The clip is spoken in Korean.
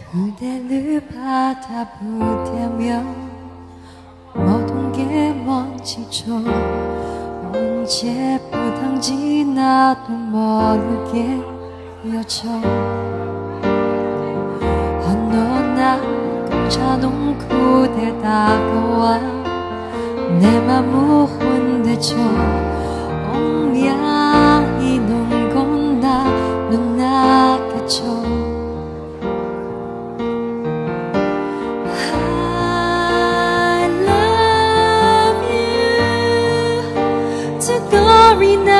그대를 바라보며 모든 게 멈칫죠. 언제부턴지 나도 모르게 여쳐 어느 날 깜짝눈 그대 다가와 내 맘을 흔들죠. 옹야이 눈건 나 눈 나갔죠. I love you. 저 거리 나